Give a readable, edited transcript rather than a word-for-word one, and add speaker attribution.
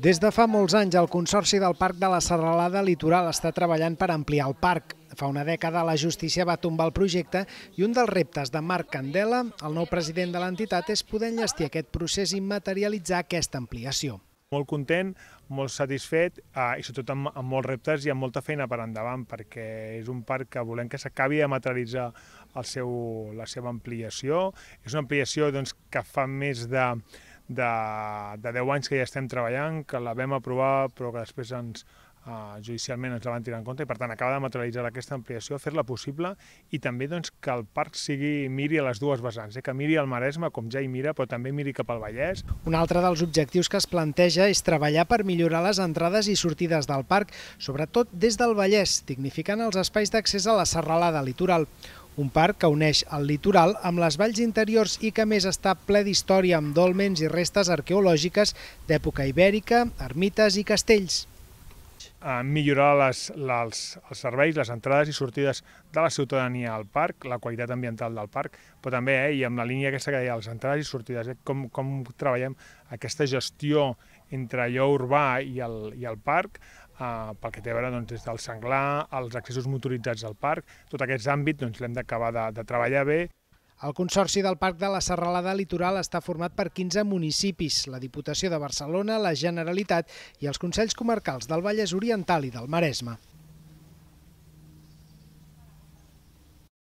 Speaker 1: Des de fa molts anys, el Consorci del Parc de la Serralada Litoral està treballant per ampliar el parc. Fa una dècada la justícia va tombar el projecte i un dels reptes de Marc Candela, el nou president de l'entitat, és poder enllestir aquest procés i materialitzar aquesta ampliació.
Speaker 2: Molt content, molt satisfet i sobretot amb molts reptes i amb molta feina per endavant, perquè és un parc que volem que s'acabi de materialitzar la seva ampliació. És una ampliació que fa més de 10 anys que ja estem treballant, que la vam aprovar però que després judicialment ens la van tirar en compte i per tant acaba de materialitzar aquesta ampliació, fer-la possible i també que el parc miri a les dues vessants, que miri al Maresme com ja hi mira però també miri cap al Vallès.
Speaker 1: Un altre dels objectius que es planteja és treballar per millorar les entrades i sortides del parc, sobretot des del Vallès, dignificant els espais d'accés a la serralada litoral. Un parc que uneix el litoral amb les valls interiors i que a més està ple d'història amb dòlmens i restes arqueològiques d'època ibèrica, ermites i castells.
Speaker 2: Millorar els serveis, les entrades i sortides de la ciutadania al parc, la qualitat ambiental del parc, però també, i amb la línia aquesta que deia, les entrades i sortides, com treballem aquesta gestió entre allò urbà i el parc, pel que té a veure des del senglar, els accessos motoritzats al parc, tots aquests àmbits l'hem d'acabar de treballar bé.
Speaker 1: El Consorci del Parc de la Serralada Litoral està format per 15 municipis, la Diputació de Barcelona, la Generalitat i els Consells Comarcals del Vallès Oriental i del Maresme.